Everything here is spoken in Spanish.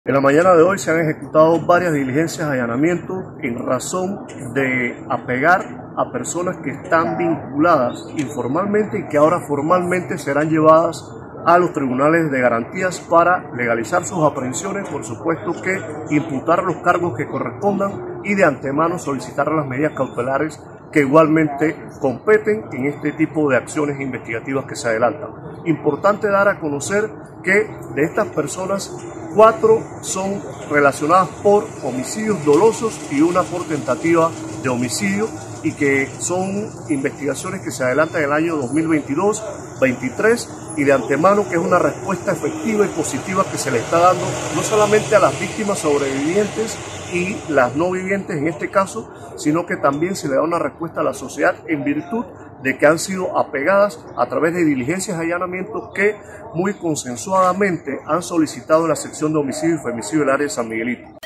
En la mañana de hoy se han ejecutado varias diligencias de allanamiento en razón de apegar a personas que están vinculadas informalmente y que ahora formalmente serán llevadas a los tribunales de garantías para legalizar sus aprehensiones, por supuesto que imputar los cargos que correspondan y de antemano solicitar las medidas cautelares que igualmente competen en este tipo de acciones investigativas que se adelantan. Importante dar a conocer que de estas personas, 4 son relacionadas por homicidios dolosos y una por tentativa de homicidio, y que son investigaciones que se adelantan en el año 2022, 23, y de antemano que es una respuesta efectiva y positiva que se le está dando no solamente a las víctimas sobrevivientes y las no vivientes en este caso, sino que también se le da una respuesta a la sociedad en virtud de que han sido apegadas a través de diligencias de allanamiento que muy consensuadamente han solicitado la sección de homicidio y femicidio del área de San Miguelito.